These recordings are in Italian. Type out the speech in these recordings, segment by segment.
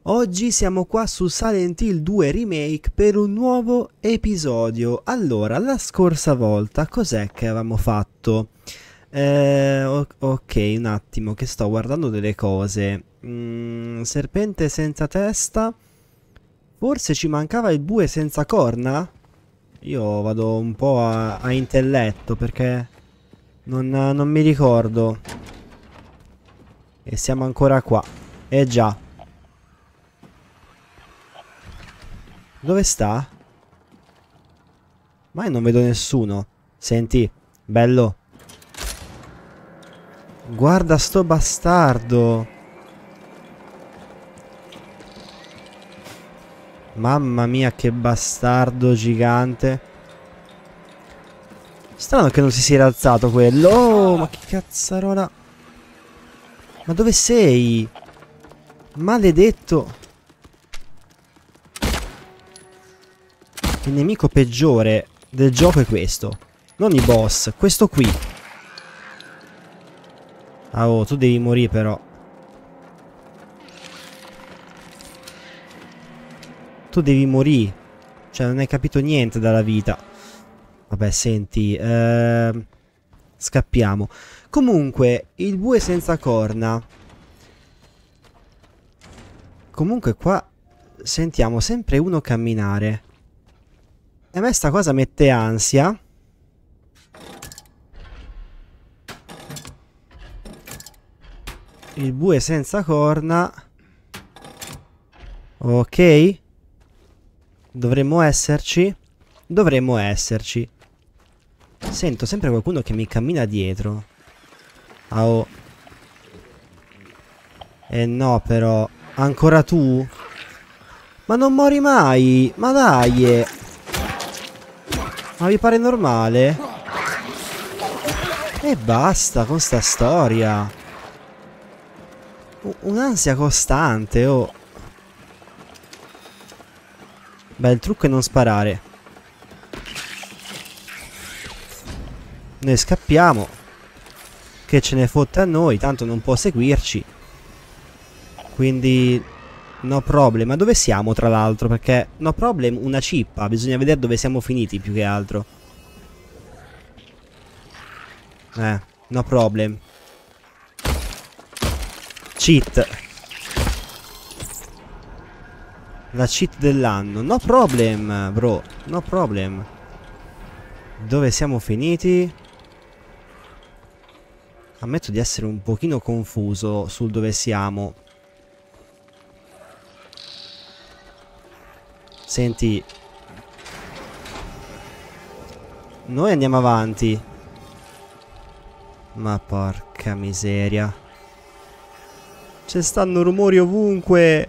Oggi siamo qua su Silent Hill 2 Remake per un nuovo episodio. Allora, la scorsa volta cos'è che avevamo fatto? Ok, un attimo che sto guardando delle cose. Serpente senza testa. Forse ci mancava il bue senza corna? Io vado un po' a intelletto perché non mi ricordo. E siamo ancora qua. Eh già. Dove sta? Ma io non vedo nessuno. Senti, bello. Guarda sto bastardo. Mamma mia che bastardo gigante. Strano che non si sia alzato quello. Oh, ma che cazzarola. Ma dove sei? Maledetto. Il nemico peggiore del gioco è questo. Non i boss, questo qui. Ah, oh, tu devi morire però. Tu devi morire. Cioè, non hai capito niente dalla vita. Vabbè, senti. Scappiamo. Comunque, il bue senza corna. Comunque qua sentiamo sempre uno camminare. E a me sta cosa mette ansia. Il bue senza corna. Ok. Dovremmo esserci. Dovremmo esserci. Sento sempre qualcuno che mi cammina dietro. Ah, oh. Eh no però. Ancora tu? Ma non mori mai. Ma dai. Ma vi pare normale? E basta con sta storia. Un'ansia costante, oh. Beh, il trucco è non sparare. Noi scappiamo. Che ce ne fotte a noi, tanto non può seguirci. Quindi no problem. Ma dove siamo tra l'altro? Perché no problem una cippa. Bisogna vedere dove siamo finiti più che altro. No problem. Cheat. La cheat dell'anno. No problem, bro. No problem. Dove siamo finiti? Ammetto di essere un pochino confuso sul dove siamo. Senti. Noi andiamo avanti. Ma porca miseria. Ci stanno rumori ovunque.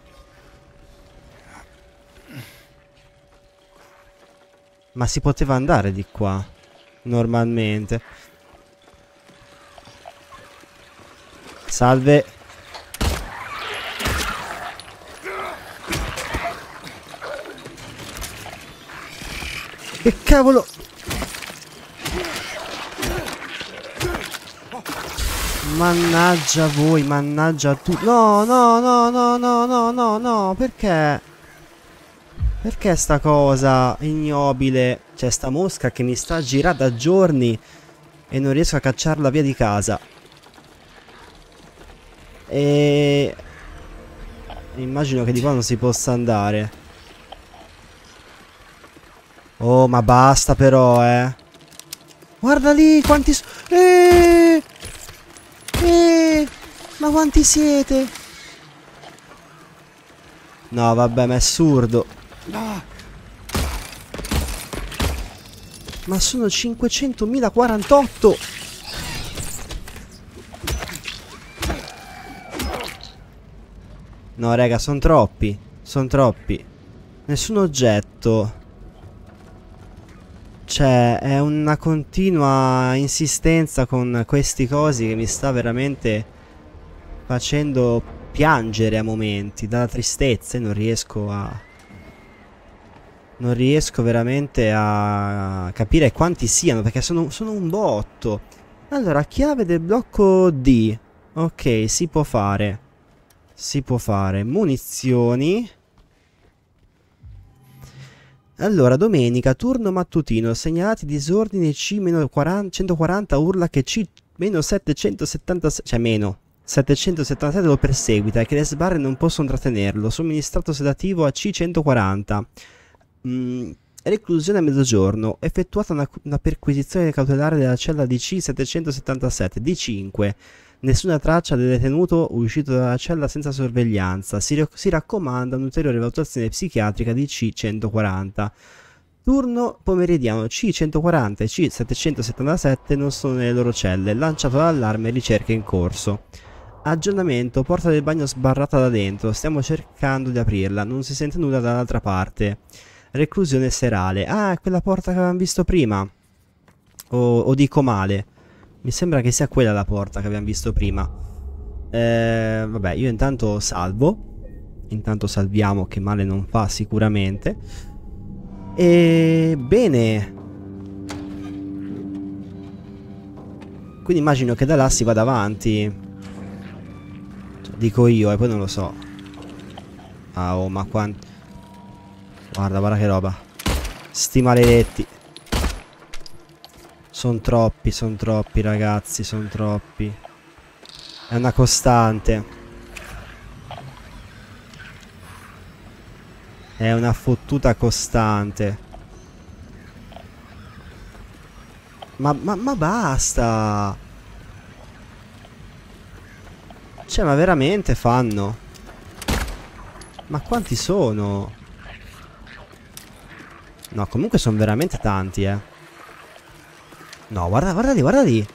Ma si poteva andare di qua normalmente. Salve. Che cavolo. Mannaggia voi, mannaggia tu. No, no, no, no, no, no, no, no. Perché? Perché sta cosa ignobile? C'è sta mosca che mi sta a girare da giorni e non riesco a cacciarla via di casa. E immagino che di qua non si possa andare. Oh, ma basta però, eh. Guarda lì, quanti ma quanti siete? No, vabbè, ma è assurdo. Ma sono 500.048. No, raga, sono troppi. Sono troppi. Nessun oggetto. Cioè, è una continua insistenza con questi cosi che mi sta veramente facendo piangere a momenti, dalla tristezza, e non riesco a... Non riesco veramente a capire quanti siano, perché sono un botto. Allora, chiave del blocco D. Ok, si può fare. Si può fare. Munizioni. Allora, domenica, turno mattutino. Segnalati disordini C-140, urla che C-776, cioè meno 777 lo perseguita e che le sbarre non possono trattenerlo. Somministrato sedativo a C-140. Reclusione a mezzogiorno. Effettuata una perquisizione cautelare della cella di C-777. D5. Nessuna traccia del detenuto uscito dalla cella senza sorveglianza. Si raccomanda un'ulteriore valutazione psichiatrica di C140. Turno pomeridiano. C140 e C777 non sono nelle loro celle. Lanciato l'allarme, ricerche in corso. Aggiornamento. Porta del bagno sbarrata da dentro. Stiamo cercando di aprirla. Non si sente nulla dall'altra parte. Reclusione serale. Ah, è quella porta che avevamo visto prima. O dico male. Mi sembra che sia quella la porta che abbiamo visto prima. Vabbè, io intanto salvo. Intanto salviamo, che male non fa sicuramente. E bene. Quindi immagino che da là si vada avanti. Cioè, dico io, e poi non lo so. Ah, oh, ma quanto... Guarda, guarda che roba. Sti maledetti. Sono troppi ragazzi, sono troppi. È una costante. È una fottuta costante. Ma basta. Cioè, ma veramente fanno? Ma quanti sono? No, comunque sono veramente tanti, No, guarda, guarda lì, guarda lì.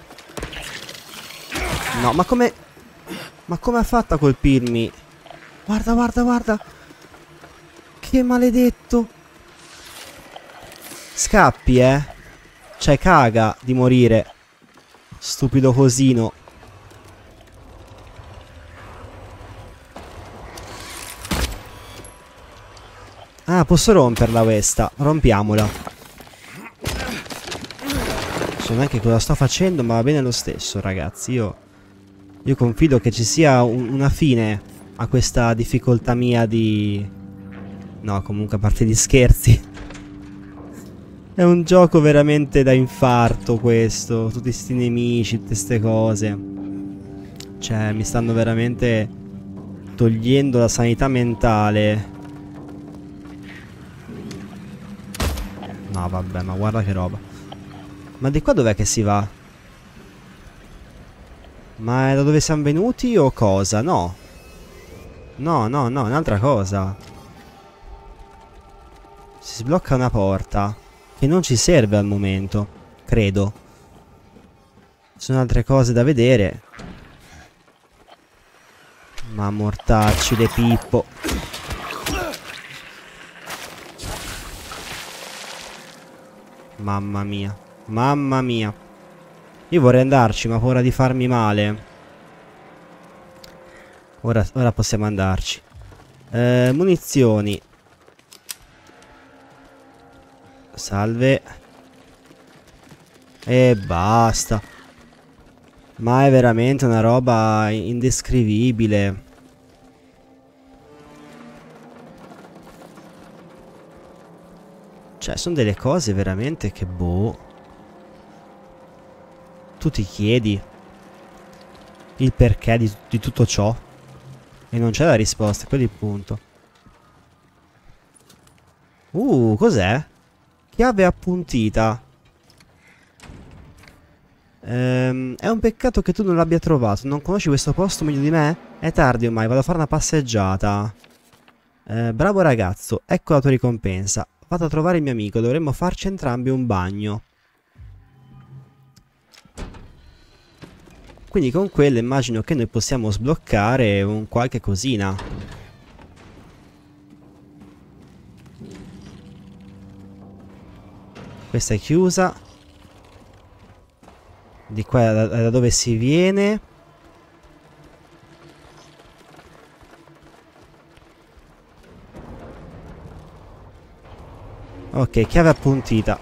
No, ma come... Ma come ha fatto a colpirmi? Guarda, guarda, guarda. Che maledetto. Scappi, Cioè, caga di morire. Stupido cosino. Ah, posso romperla questa. Rompiamola. Non so neanche cosa sto facendo, ma va bene lo stesso, ragazzi. Io confido che ci sia una fine a questa difficoltà mia di... No, comunque a parte gli scherzi. È un gioco veramente da infarto questo. Tutti sti nemici, tutte ste cose. Cioè, mi stanno veramente togliendo la sanità mentale. No, vabbè, ma guarda che roba. Ma di qua dov'è che si va? Ma è da dove siamo venuti o cosa? No. No, no, no, è un'altra cosa. Si sblocca una porta che non ci serve al momento, credo. Ci sono altre cose da vedere. Ma mortacci le Pippo. Mamma mia. Mamma mia. Io vorrei andarci, ma ho paura di farmi male. Ora possiamo andarci. Munizioni. Salve. E basta. Ma è veramente una roba indescrivibile. Cioè, sono delle cose veramente che boh. Tu ti chiedi il perché di tutto ciò e non c'è la risposta, quello è il punto. Cos'è? Chiave appuntita. È un peccato che tu non l'abbia trovato. Non conosci questo posto meglio di me? È tardi ormai, vado a fare una passeggiata. Bravo ragazzo, ecco la tua ricompensa. Vado a trovare il mio amico, dovremmo farci entrambi un bagno. Quindi con quello immagino che noi possiamo sbloccare un qualche cosina. Questa è chiusa. Di qua è da dove si viene. Ok, chiave appuntita.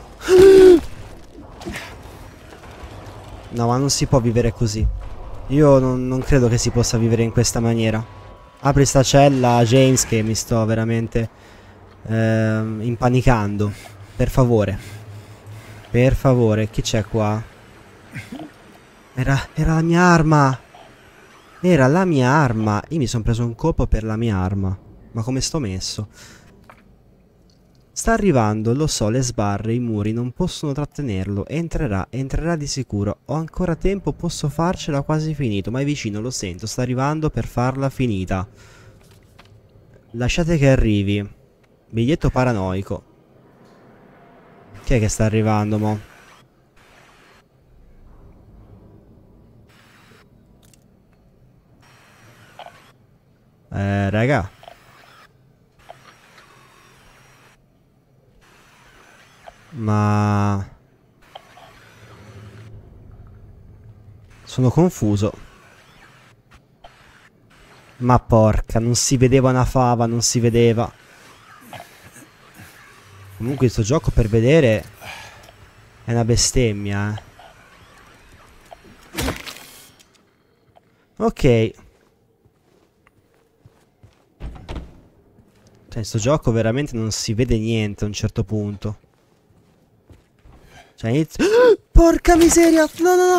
No, ma non si può vivere così. Io non credo che si possa vivere in questa maniera. Apri sta cella, James, che mi sto veramente impanicando. Per favore. Per favore, chi c'è qua? Era la mia arma. Era la mia arma. Io mi sono preso un colpo per la mia arma. Ma come sto messo? Sta arrivando, lo so, le sbarre, i muri non possono trattenerlo. Entrerà di sicuro. Ho ancora tempo, posso farcela, quasi finito. Ma è vicino, lo sento, sta arrivando per farla finita. Lasciate che arrivi. Biglietto paranoico. Chi è che sta arrivando, mo? Raga. Ma... sono confuso. Ma porca, non si vedeva una fava, non si vedeva. Comunque questo gioco, per vedere, è una bestemmia, Ok. Cioè, sto gioco veramente non si vede niente a un certo punto. Cioè, inizio... Porca miseria! No, no, no!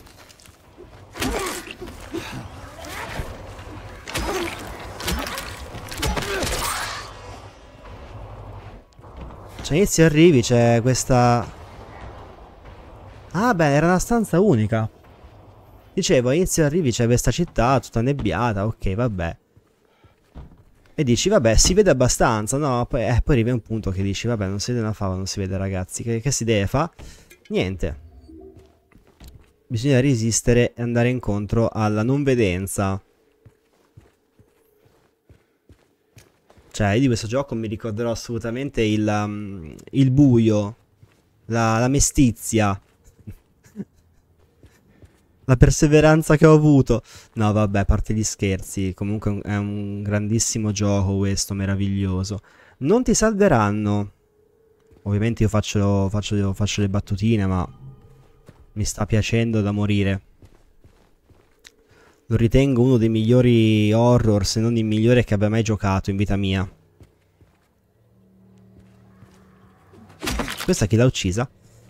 Cioè, inizi e arrivi, c'è questa... Ah, beh, era una stanza unica. Dicevo, inizi e arrivi, c'è questa città tutta nebbiata, ok, vabbè. E dici, vabbè, si vede abbastanza, no? Poi arrivi a un punto che dici, vabbè, non si vede una fava, non si vede, ragazzi. Che si deve fare? Niente. Bisogna resistere e andare incontro alla non vedenza. Cioè, io di questo gioco mi ricorderò assolutamente il buio, la mestizia, la perseveranza che ho avuto. No, vabbè, a parte gli scherzi, comunque è un grandissimo gioco questo, meraviglioso. Non ti salveranno. Ovviamente io faccio le battutine, ma mi sta piacendo da morire. Lo ritengo uno dei migliori horror, se non il migliore che abbia mai giocato in vita mia. Questa chi l'ha uccisa?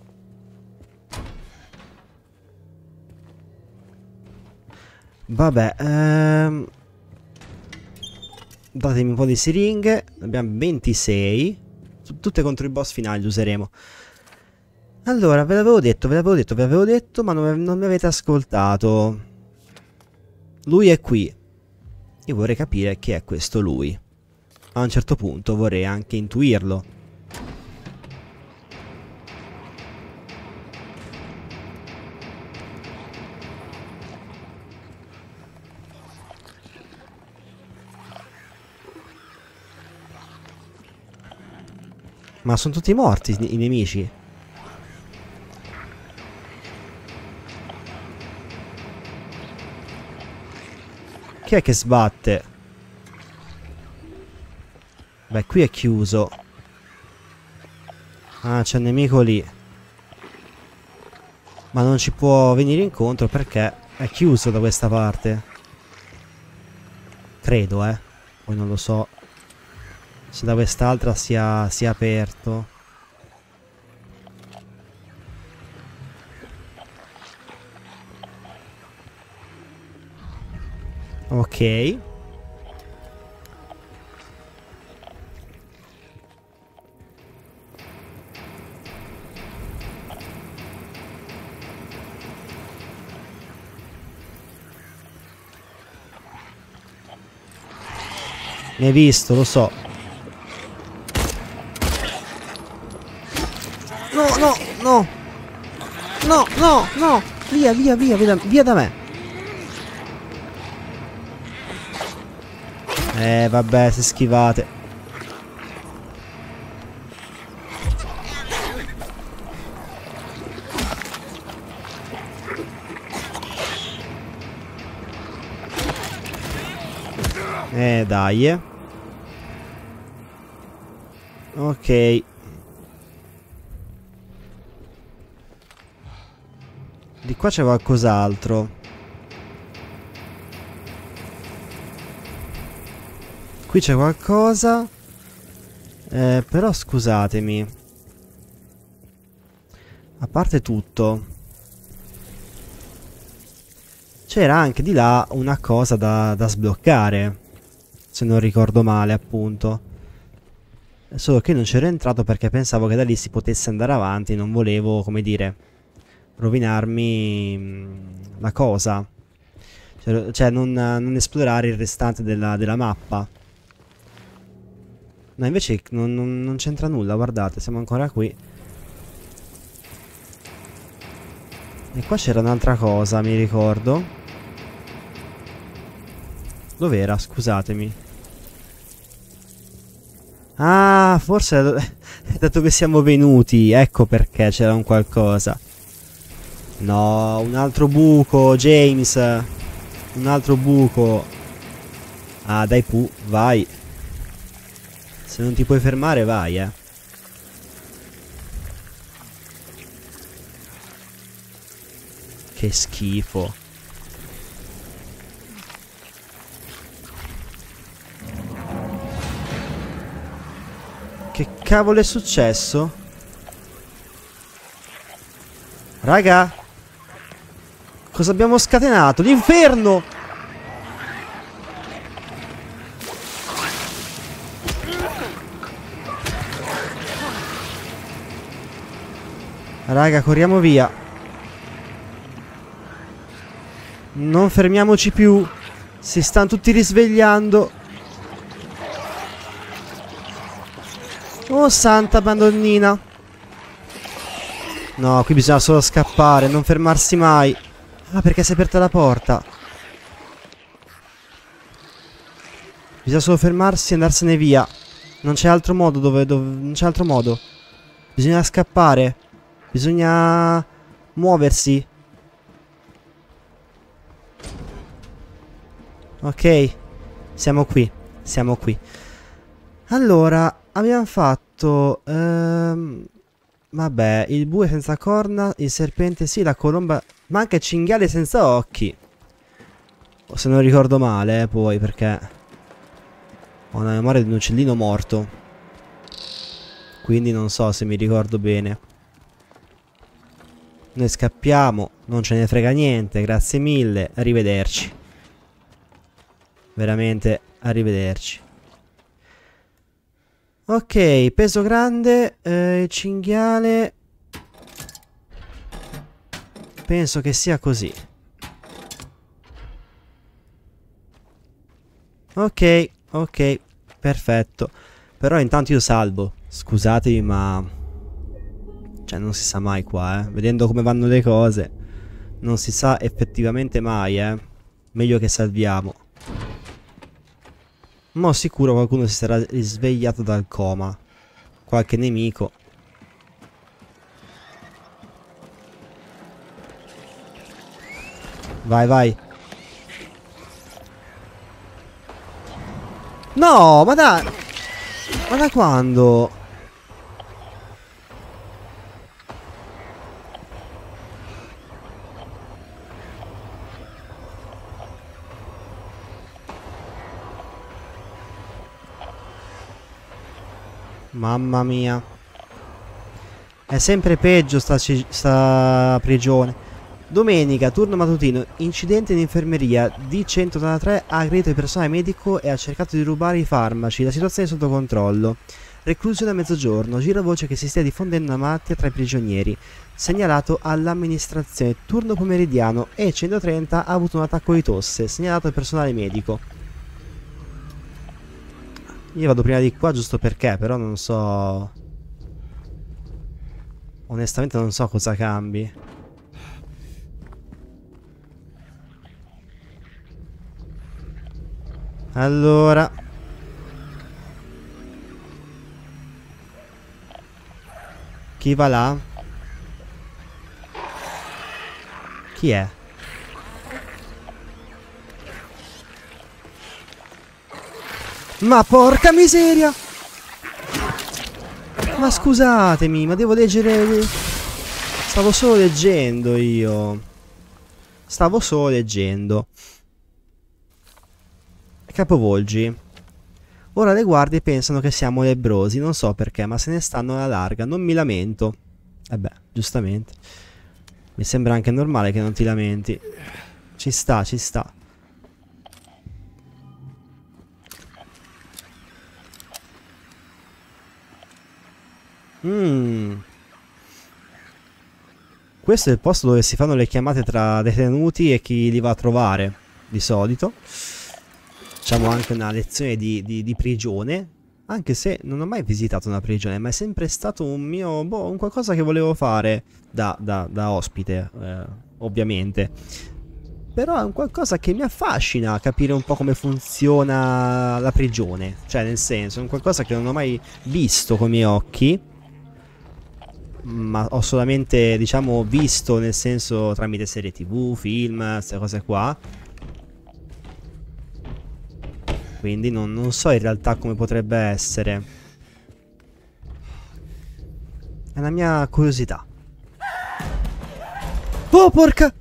Vabbè, datemi un po' di siringhe. Abbiamo 26. Tutte contro il boss finale le useremo. Allora, ve l'avevo detto, ma non mi avete ascoltato. Lui è qui. Io vorrei capire chi è questo lui. A un certo punto vorrei anche intuirlo. Ma sono tutti morti i nemici. Chi è che sbatte? Beh, qui è chiuso. Ah, c'è un nemico lì. Ma non ci può venire incontro perché è chiuso da questa parte. Credo, poi non lo so se da quest'altra sia aperto. Ok. Mi hai visto, lo so. No, no, no. No, no, no. Via, via, via, via da me. Vabbè, se schivate. Dai. Ok. Di qua c'è qualcos'altro. Qui c'è qualcosa. Però scusatemi. A parte tutto, c'era anche di là una cosa da sbloccare. Se non ricordo male, appunto. Solo che non c'ero entrato perché pensavo che da lì si potesse andare avanti. Non volevo, come dire, rovinarmi la cosa. Cioè non esplorare il restante della mappa. No, invece non c'entra nulla, guardate, siamo ancora qui. E qua c'era un'altra cosa, mi ricordo. Dov'era? Scusatemi. Ah, forse da dove siamo venuti. Ecco perché c'era un qualcosa. No, un altro buco, James. Un altro buco. Ah, dai Pooh, vai. Se non ti puoi fermare, vai, Che schifo. Che cavolo è successo? Raga, cosa abbiamo scatenato? L'inferno! Raga, corriamo via. Non fermiamoci più. Si stanno tutti risvegliando. Oh, santa madonnina. No, qui bisogna solo scappare, non fermarsi mai. Ah, perché si è aperta la porta. Bisogna solo fermarsi e andarsene via. Non c'è altro modo non c'è altro modo. Bisogna scappare. Bisogna muoversi. Ok. Siamo qui. Siamo qui. Allora, abbiamo fatto... vabbè, il bue senza corna, il serpente sì, la colomba... Ma anche il cinghiale senza occhi. O se non ricordo male, poi, perché... ho una memoria di un uccellino morto. Quindi non so se mi ricordo bene. Noi scappiamo, non ce ne frega niente, grazie mille, arrivederci. Veramente, arrivederci. Ok, peso grande, cinghiale. Penso che sia così. Ok, ok, perfetto. Però intanto io salvo. Scusatemi, ma... cioè, non si sa mai qua, Vedendo come vanno le cose, non si sa effettivamente mai, Meglio che salviamo. Ma sicuro qualcuno si sarà risvegliato dal coma. Qualche nemico. Vai, vai. No, ma da... ma da quando? Mamma mia. È sempre peggio sta prigione. Domenica, turno mattutino. Incidente in infermeria. D183 ha aggredito il personale medico e ha cercato di rubare i farmaci. La situazione è sotto controllo. Reclusione a mezzogiorno. Gira voce che si stia diffondendo una malattia tra i prigionieri. Segnalato all'amministrazione. Turno pomeridiano. E130 ha avuto un attacco di tosse. Segnalato al personale medico. Io vado prima di qua giusto perché, però non so... onestamente non so cosa cambi. Allora... chi va là? Chi è? Ma porca miseria! Ma scusatemi, ma devo leggere... stavo solo leggendo io. Stavo solo leggendo. Capovolgi. Ora le guardie pensano che siamo lebbrosi, non so perché, ma se ne stanno alla larga, non mi lamento. E beh, giustamente. Mi sembra anche normale che non ti lamenti. Ci sta, ci sta. Questo è il posto dove si fanno le chiamate tra detenuti e chi li va a trovare, di solito. Facciamo anche una lezione di prigione. Anche se non ho mai visitato una prigione, ma è sempre stato un mio... boh, un qualcosa che volevo fare da ospite, ovviamente. Però è un qualcosa che mi affascina capire un po' come funziona la prigione. Cioè, nel senso, è un qualcosa che non ho mai visto con i miei occhi. Ma ho solamente, diciamo, visto, nel senso, tramite serie TV, film, queste cose qua. Quindi non so in realtà come potrebbe essere. È la mia curiosità. Oh, porca!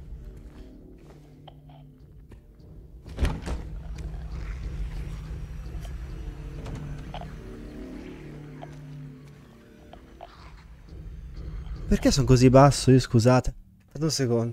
Perché sono così basso io, scusate? Aspetta un secondo.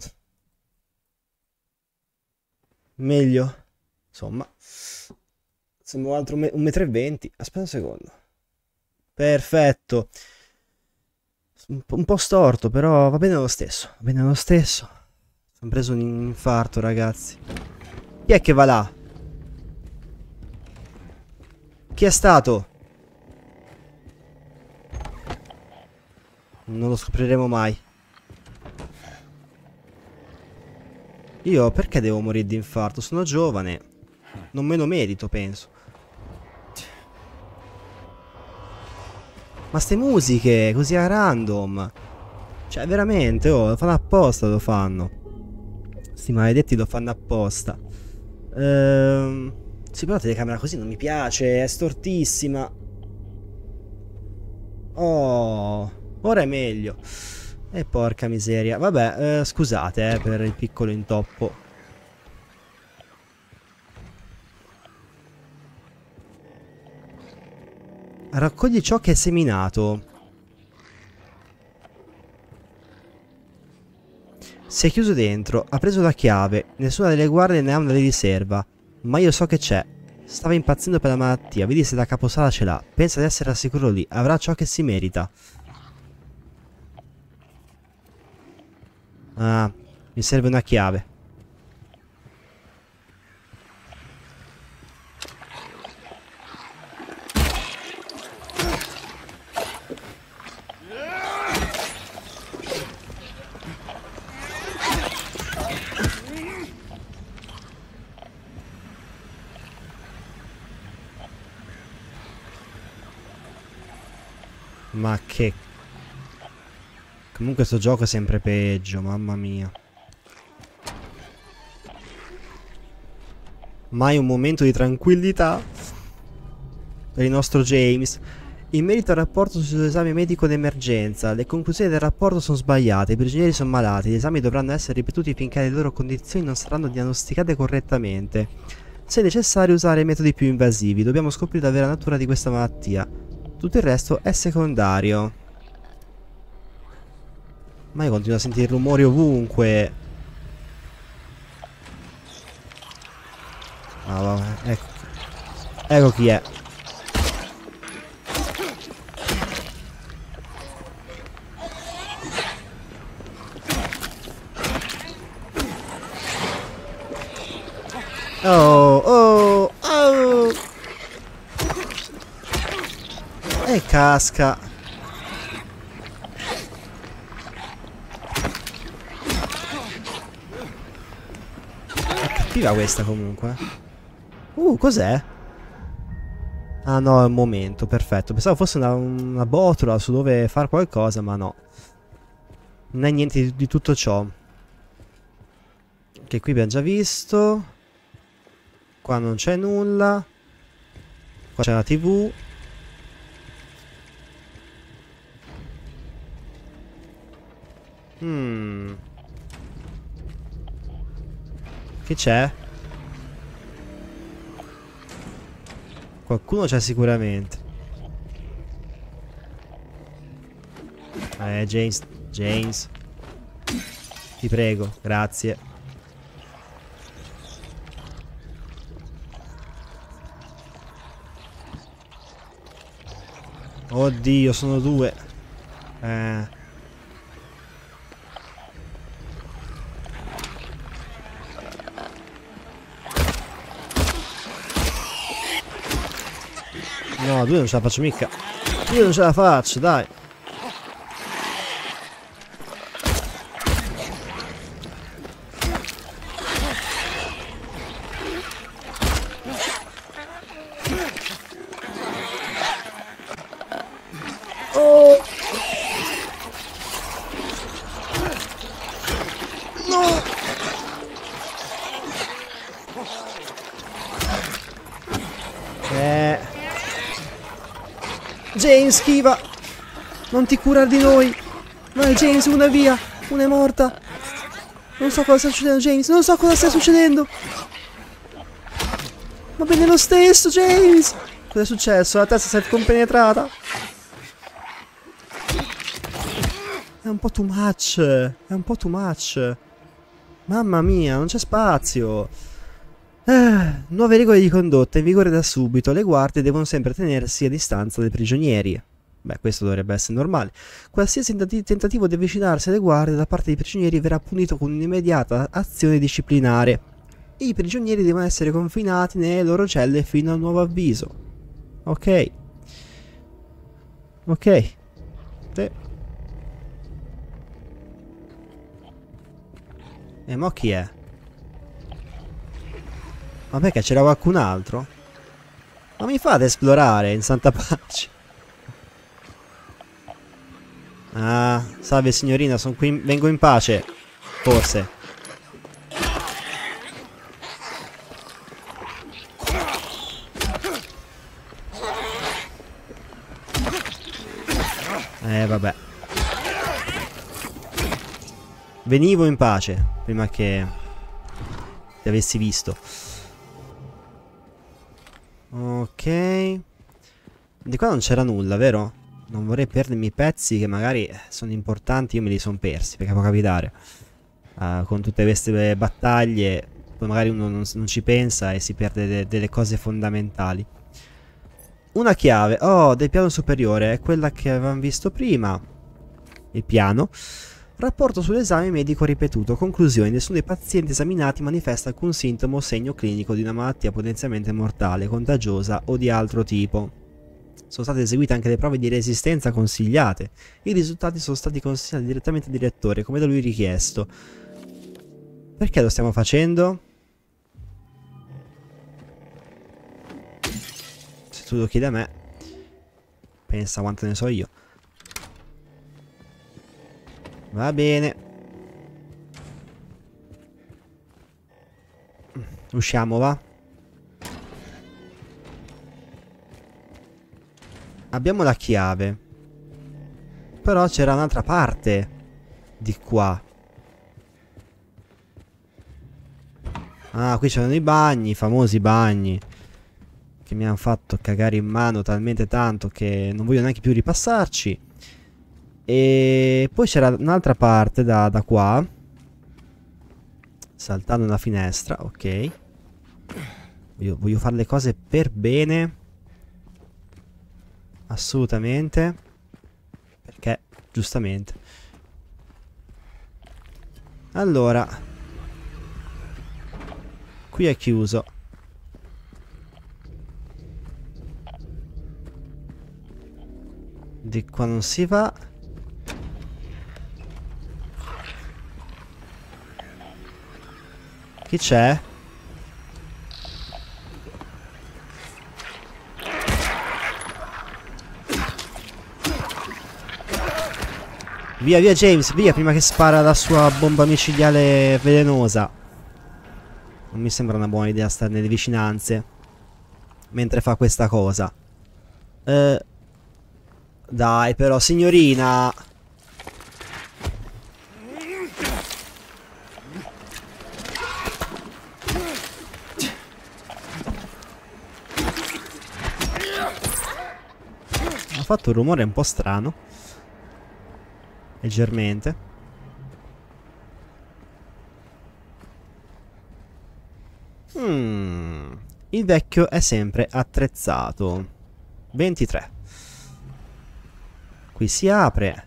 Meglio. Insomma. Sembra un altro 1,20 m. Aspetta un secondo. Perfetto. Un po' storto, però va bene lo stesso. Va bene lo stesso. Sono preso un infarto, ragazzi. Chi è che va là? Chi è stato? Non lo scopriremo mai. Io perché devo morire di infarto? Sono giovane. Non me lo merito, penso. Ma ste musiche, così a random. Cioè, veramente, oh, lo fanno apposta, lo fanno. Sti maledetti lo fanno apposta. Sì, però la telecamera così non mi piace, è stortissima. Oh, ora è meglio. E porca miseria. Vabbè, scusate, per il piccolo intoppo. Raccogli ciò che è seminato. Si è chiuso dentro, ha preso la chiave, nessuna delle guardie ne ha una di riserva. Ma io so che c'è. Stava impazzendo per la malattia, vedi se la caposala ce l'ha. Pensa di essere al sicuro lì, avrà ciò che si merita. Ah, mi serve una chiave. Ma che... Comunque sto gioco è sempre peggio, mamma mia. Mai un momento di tranquillità per il nostro James. In merito al rapporto sull'esame medico d'emergenza, le conclusioni del rapporto sono sbagliate, i prigionieri sono malati, gli esami dovranno essere ripetuti finché le loro condizioni non saranno diagnosticate correttamente. Se necessario usare metodi più invasivi, dobbiamo scoprire la vera natura di questa malattia. Tutto il resto è secondario. Ma io continuo a sentire rumori ovunque. Ah, vabbè, ecco. Ecco chi è. Oh, oh, oh. E casca. È cattiva questa comunque. Cos'è? Ah no, è un momento, perfetto. Pensavo fosse una botola su dove fare qualcosa, ma no. Non è niente di tutto ciò. Che qui abbiamo già visto. Qua non c'è nulla. Qua c'è la TV. Che c'è? Qualcuno c'è sicuramente. James. James. Ti prego, grazie. Oddio, sono due. No, due non ce la faccio mica. Io non ce la faccio, dai. Oh! No! James, schiva! Non ti curare di noi! Vai James, una è via! Una è morta! Non so cosa sta succedendo, James! Non so cosa sta succedendo! Va bene lo stesso, James! Cosa è successo? La testa si è compenetrata! È un po' too much! È un po' too much! Mamma mia, non c'è spazio! Nuove regole di condotta in vigore da subito. Le guardie devono sempre tenersi a distanza dai prigionieri. Beh, questo dovrebbe essere normale. Qualsiasi tentativo di avvicinarsi alle guardie da parte dei prigionieri verrà punito con un'immediata azione disciplinare. I prigionieri devono essere confinati nelle loro celle fino a nuovo avviso. Ok. Ok. E mo chi è? Ma perché c'era qualcun altro? Ma mi fate esplorare in santa pace? Ah, salve signorina, sono qui, vengo in pace. Forse. Vabbè. Venivo in pace prima che ti avessi visto. Ok. Di qua non c'era nulla, vero? Non vorrei perdermi i pezzi che magari sono importanti. Io me li sono persi, perché può capitare. Con tutte queste battaglie poi magari uno non ci pensa e si perde delle cose fondamentali. Una chiave. Oh, del piano superiore. È quella che avevamo visto prima. Il piano. Rapporto sull'esame medico ripetuto. Conclusione. Nessuno dei pazienti esaminati manifesta alcun sintomo o segno clinico di una malattia potenzialmente mortale, contagiosa o di altro tipo. Sono state eseguite anche le prove di resistenza consigliate. I risultati sono stati consigliati direttamente al direttore, come da lui richiesto. Perché lo stiamo facendo? Se tu lo chiedi a me, pensa quanto ne so io. Va bene. Usciamo, va? Abbiamo la chiave. Però c'era un'altra parte di qua. Ah, qui c'erano i bagni, i famosi bagni, che mi hanno fatto cagare in mano talmente tanto che non voglio neanche più ripassarci. E poi c'era un'altra parte da qua. Saltando una finestra, ok. Voglio fare le cose per bene. Assolutamente. Perché, giustamente. Allora. Qui è chiuso. Di qua non si va. Chi c'è? Via, via James, via prima che spara la sua bomba micidiale velenosa. Non mi sembra una buona idea stare nelle vicinanze mentre fa questa cosa. Dai però, signorina. fatto un rumore un po' strano. Leggermente. Il vecchio è sempre attrezzato. 23. Qui si apre.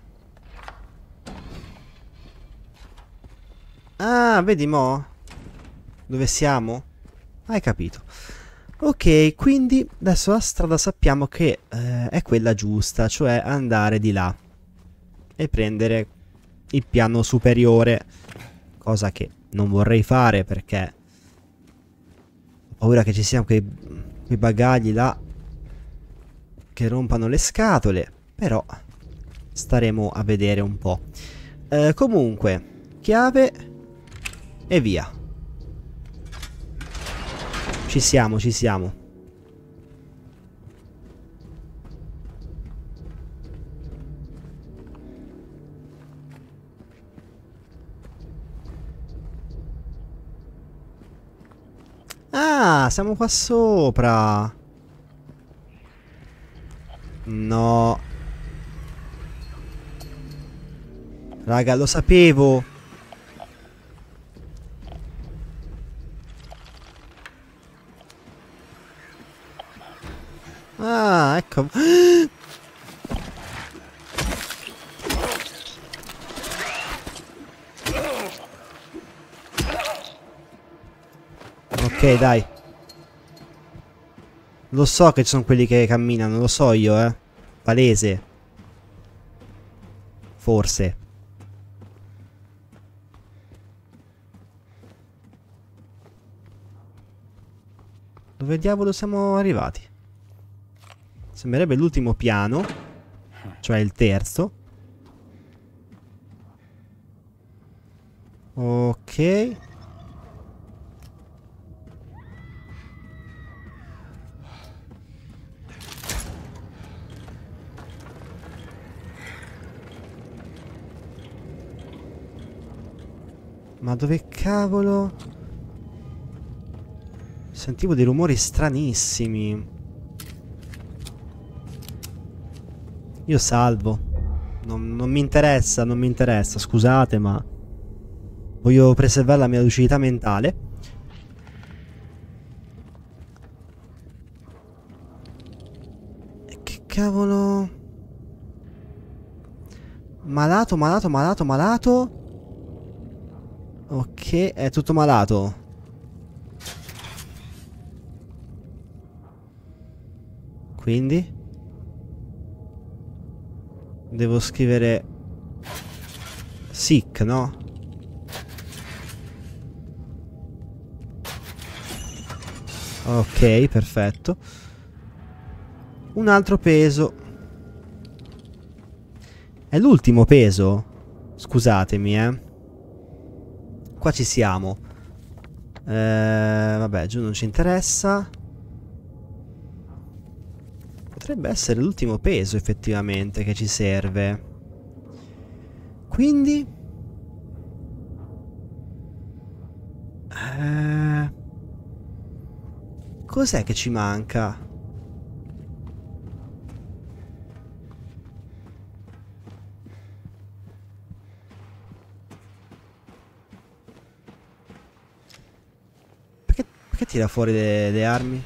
Ah, vedi mo? Dove siamo? Hai capito. Ok, quindi adesso la strada sappiamo che è quella giusta, cioè andare di là e prendere il piano superiore, cosa che non vorrei fare perché ho paura che ci siano quei bagagli là che rompano le scatole, però staremo a vedere un po'. Comunque, chiave e via. Ci siamo, ci siamo. Ah, siamo qua sopra. No. Raga, lo sapevo. Ah, ecco. Ok, dai. Lo so che ci sono quelli che camminano, lo so io, palese. Forse. Dove diavolo siamo arrivati? Sembrerebbe l'ultimo piano, cioè il terzo. Ok. Ma dove cavolo? Sentivo dei rumori stranissimi. Io salvo. Non mi interessa, non mi interessa, scusate, ma voglio preservare la mia lucidità mentale. E che cavolo? Malato, malato, malato, malato. Ok, è tutto malato. Quindi devo scrivere sick, no? Ok, perfetto. Un altro peso. È l'ultimo peso? Scusatemi, Qua ci siamo. Vabbè, giù non ci interessa. Potrebbe essere l'ultimo peso, effettivamente, che ci serve. Quindi... cos'è che ci manca? Perché tira fuori le armi?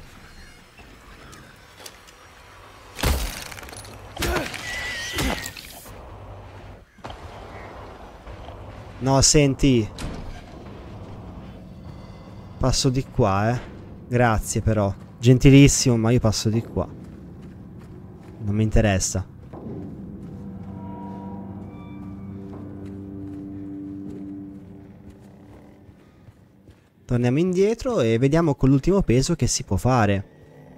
No, senti. Passo di qua, Grazie però. Gentilissimo, ma io passo di qua. Non mi interessa. Torniamo indietro e vediamo con l'ultimo peso che si può fare.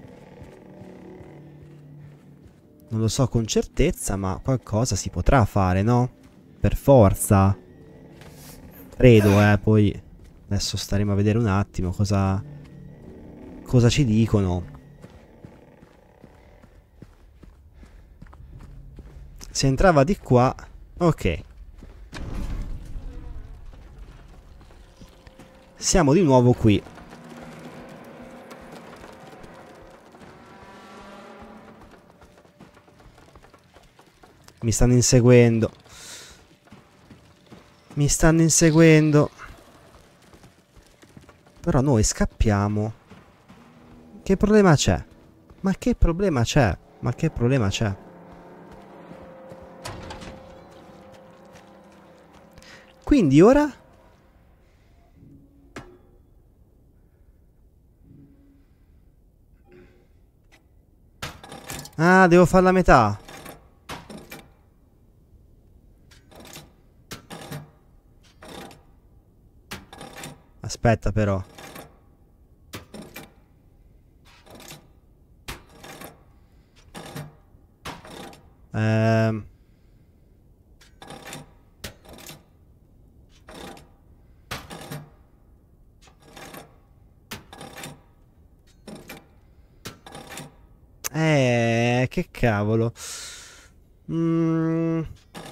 Non lo so con certezza, ma qualcosa si potrà fare, no? Per forza. Credo, poi adesso staremo a vedere un attimo cosa ci dicono. Si entrava di qua. Ok. Siamo di nuovo qui. Mi stanno inseguendo. Mi stanno inseguendo. Però noi scappiamo. Che problema c'è? Ma che problema c'è? Ma che problema c'è? Quindi ora? Ah, devo fare la metà. Aspetta però. Ehm... Che cavolo. Mm.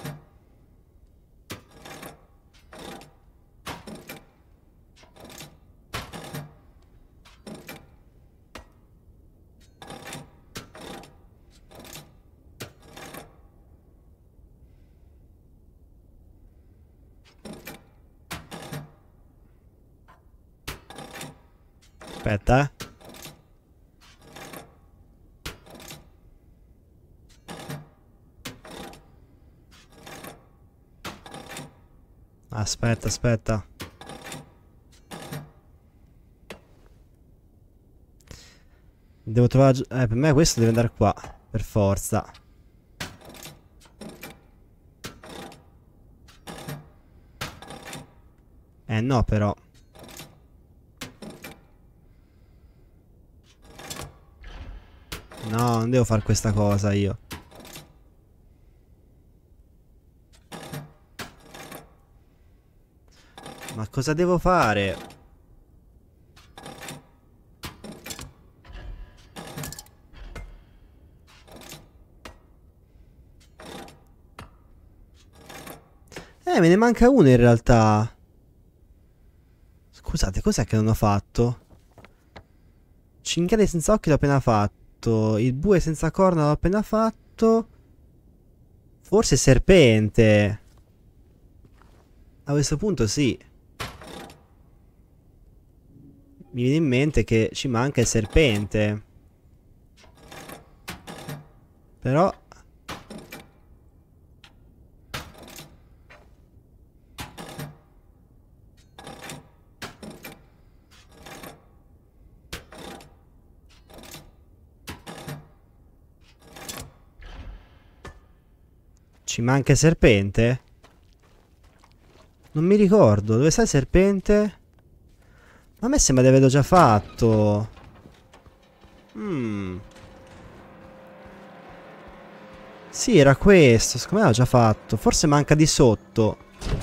Aspetta, eh. Aspetta, aspetta. Devo trovare... per me questo deve andare qua. Per forza. No, però. No, non devo fare questa cosa io. Ma cosa devo fare? Me ne manca uno in realtà. Scusate, cos'è che non ho fatto? Cinghiale senza occhi l'ho appena fatto. Il bue senza corna l'ho appena fatto. Forse serpente. A questo punto sì. Mi viene in mente che ci manca il serpente. Però... Ci manca il serpente? Non mi ricordo. Dove sta il serpente? A me sembra di averlo già fatto. Sì, era questo. Secondo me l'ho già fatto. Forse manca di sotto.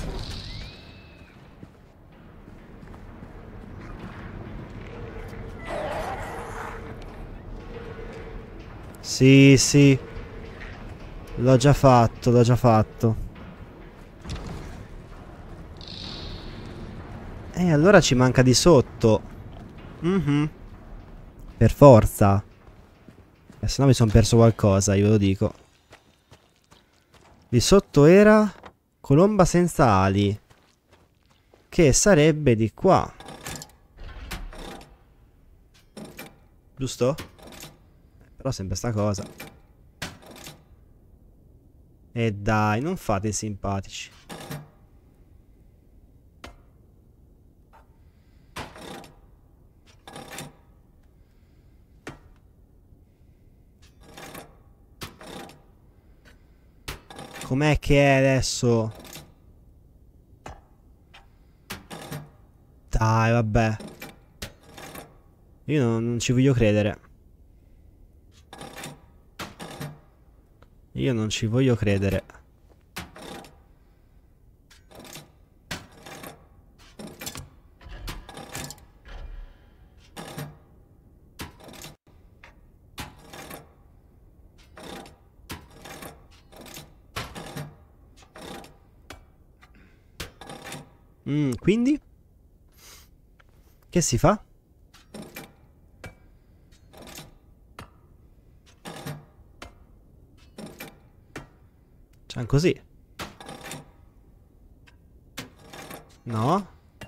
Sì, sì. L'ho già fatto, l'ho già fatto. Allora ci manca di sotto. Per forza. Se no mi sono perso qualcosa, io ve lo dico. Di sotto era colomba senza ali. Che sarebbe di qua. Giusto? Però sempre sta cosa. E dai, non fate i simpatici. Com'è che è adesso? Dai, vabbè. Io non ci voglio credere. Io non ci voglio credere. Quindi? Che si fa? Facciamo così. No?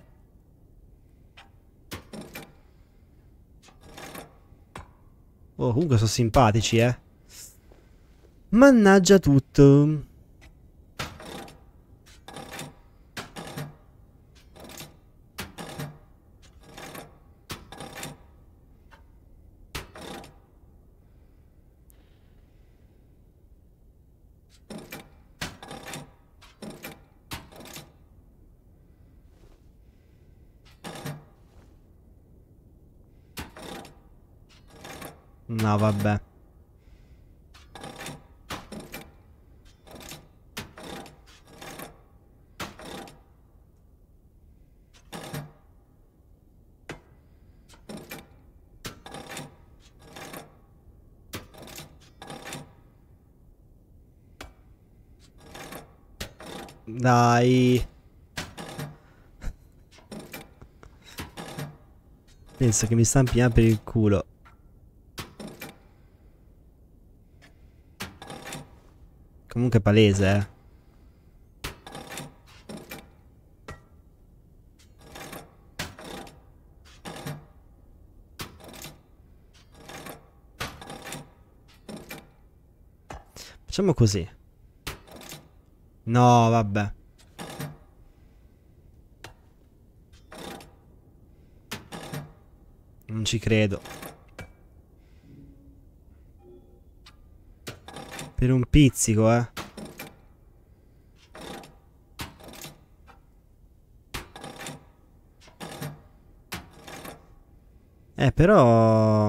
Oh, comunque sono simpatici, eh. Mannaggia tutto. No, vabbè. Dai. Penso che mi sta impigliando per il culo. Comunque è palese, eh. Facciamo così. No, vabbè. Non ci credo. Per un pizzico, eh. Però...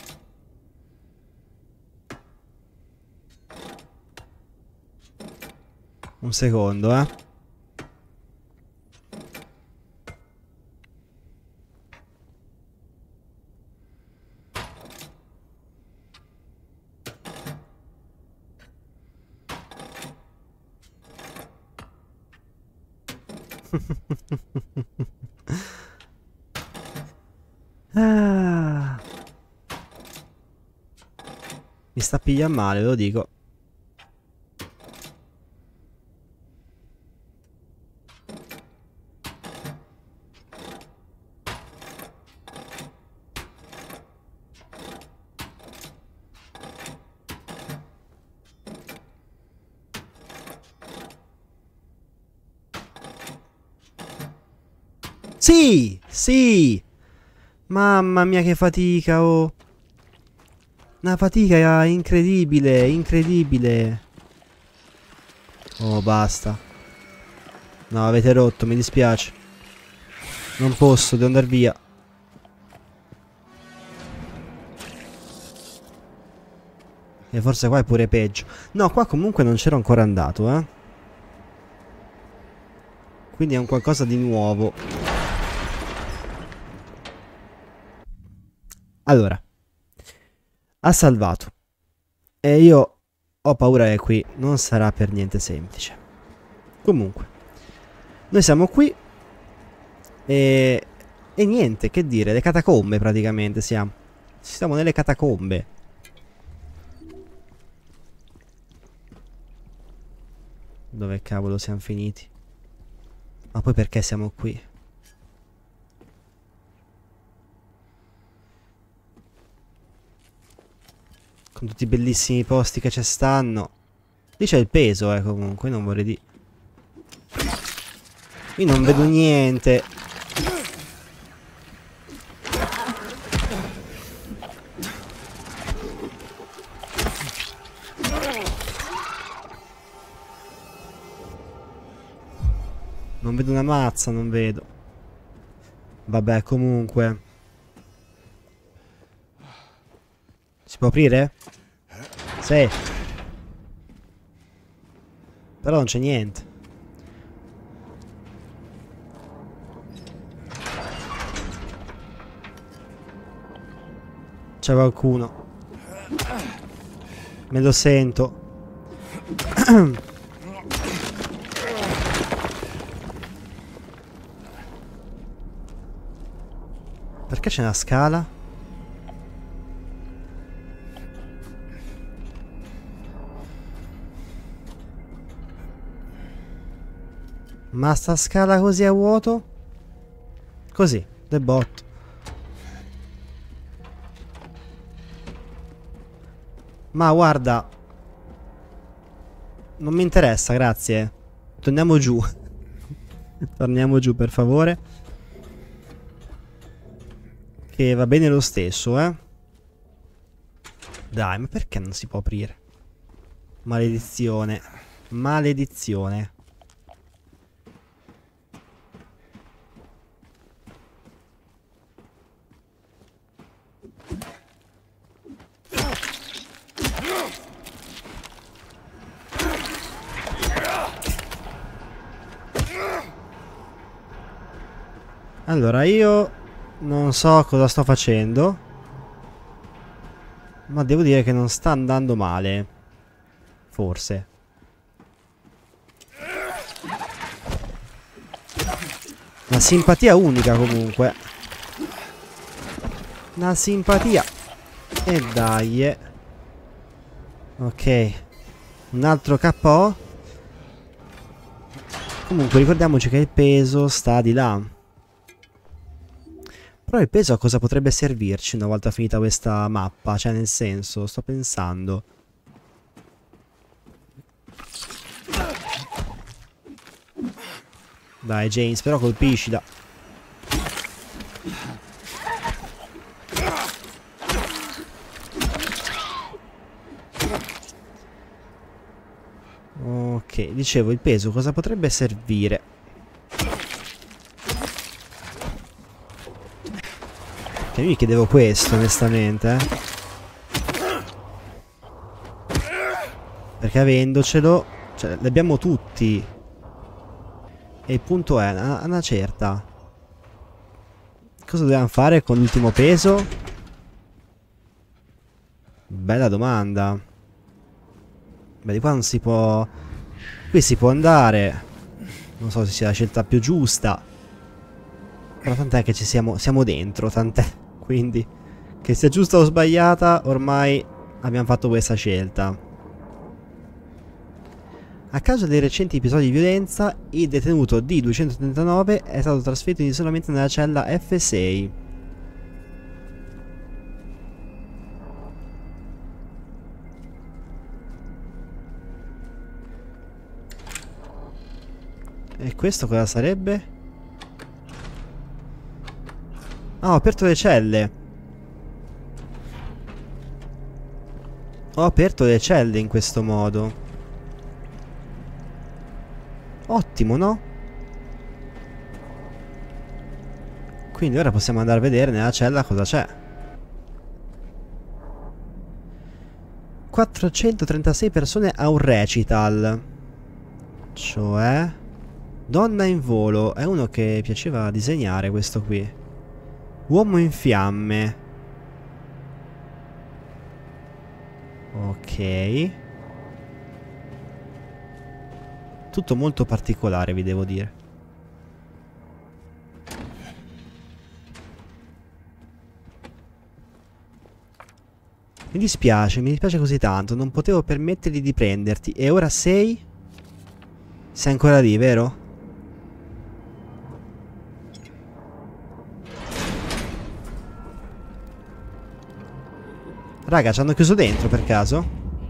Un secondo, eh. Ah. Mi sta pigliando male, ve lo dico. Sì, sì. Mamma mia che fatica, oh. Una fatica incredibile, incredibile. Oh, basta. No, avete rotto, mi dispiace. Non posso, devo andare via. E forse qua è pure peggio. No, qua comunque non c'ero ancora andato, eh. Quindi è un qualcosa di nuovo. Allora. Ha salvato. E io ho paura che qui non sarà per niente semplice. Comunque. Noi siamo qui. E niente, che dire. Le catacombe praticamente siamo. Siamo nelle catacombe. Dove cavolo siamo finiti? Ma poi perché siamo qui? Con tutti i bellissimi posti che ci stanno. Lì c'è il peso, comunque. Non vorrei dire. Qui non vedo niente. Non vedo una mazza, non vedo. Vabbè, comunque. Si può aprire? Sì. Però non c'è niente. C'è qualcuno. Me lo sento. Perché c'è una scala? Ma sta scala così a vuoto? Così, the bot. Ma guarda, non mi interessa, grazie. Torniamo giù. Torniamo giù, per favore. Che va bene lo stesso, eh. Dai, ma perché non si può aprire? Maledizione. Maledizione. Allora, io non so cosa sto facendo, ma devo dire che non sta andando male. Forse. Una simpatia unica comunque. Una simpatia. E dai. Ok. Un altro KO. Comunque ricordiamoci che il peso sta di là. Però il peso a cosa potrebbe servirci una volta finita questa mappa? Cioè, nel senso, sto pensando. Dai, James, però colpiscila. Ok, dicevo, il peso cosa potrebbe servire? Che io mi chiedevo questo, onestamente, perché avendocelo, cioè, li abbiamo tutti. E il punto è, una certa. Cosa dobbiamo fare con l'ultimo peso? Bella domanda. Beh, di qua non si può... Qui si può andare. Non so se sia la scelta più giusta. Però tant'è che ci siamo dentro, tant'è. Quindi, che sia giusta o sbagliata, ormai abbiamo fatto questa scelta. A causa dei recenti episodi di violenza, il detenuto D239 è stato trasferito in isolamento nella cella F6. E questo cosa sarebbe? Ah, ho aperto le celle. Ho aperto le celle in questo modo. Ottimo, no? Quindi ora possiamo andare a vedere nella cella cosa c'è. 436 persone a un recital. Cioè... Donna in volo. È uno che piaceva disegnare questo qui. Uomo in fiamme. Ok. Tutto molto particolare, vi devo dire. Mi dispiace così tanto. Non potevo permettergli di prenderti. E ora sei? Sei ancora lì, vero? Raga, ci hanno chiuso dentro per caso?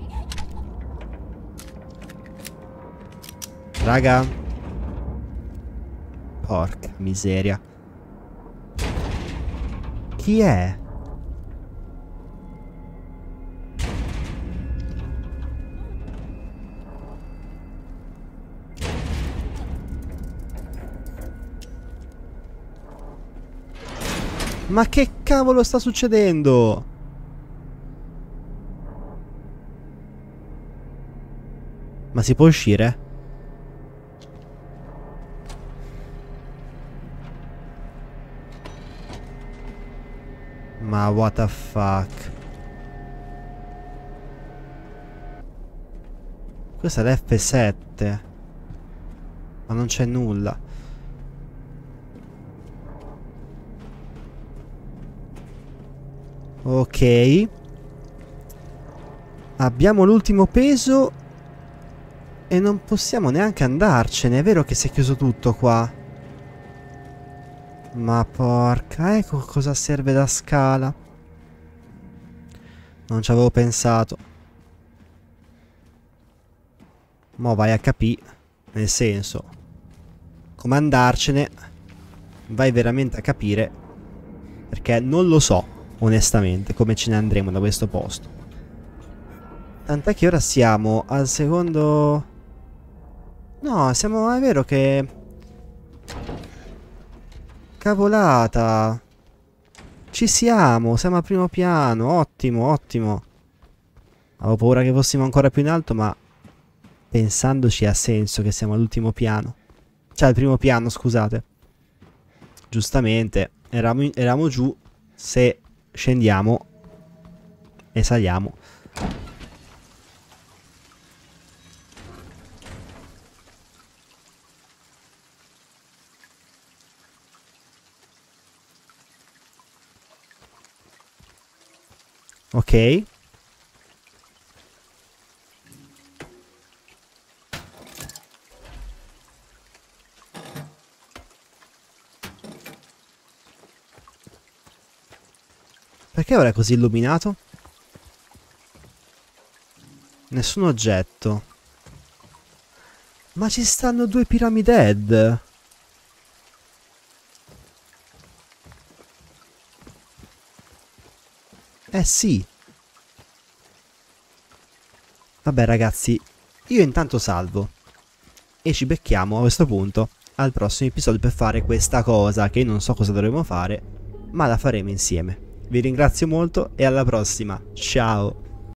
Raga. Porca miseria. Chi è? Ma che cavolo sta succedendo? Ma si può uscire? Ma what the fuck? Questa è l'F7. Ma non c'è nulla. Ok. Abbiamo l'ultimo peso. E non possiamo neanche andarcene. È vero che si è chiuso tutto qua. Ma porca, ecco cosa serve da scala. Non ci avevo pensato. Mo' vai a capì. Nel senso, come andarcene, vai veramente a capire. Perché non lo so, onestamente, come ce ne andremo da questo posto. Tant'è che ora siamo al secondo... No, siamo... È vero che... Cavolata. Ci siamo al primo piano. Ottimo, ottimo. Avevo paura che fossimo ancora più in alto, ma... Pensandoci ha senso che siamo all'ultimo piano. Cioè al primo piano, scusate. Giustamente, eravamo giù. Se scendiamo e saliamo. Ok. Perché ora è così illuminato? Nessun oggetto. Ma ci stanno due Pyramid Head. Eh sì. Vabbè ragazzi, io intanto salvo. E ci becchiamo a questo punto al prossimo episodio per fare questa cosa, che non so cosa dovremo fare, ma la faremo insieme. Vi ringrazio molto e alla prossima. Ciao!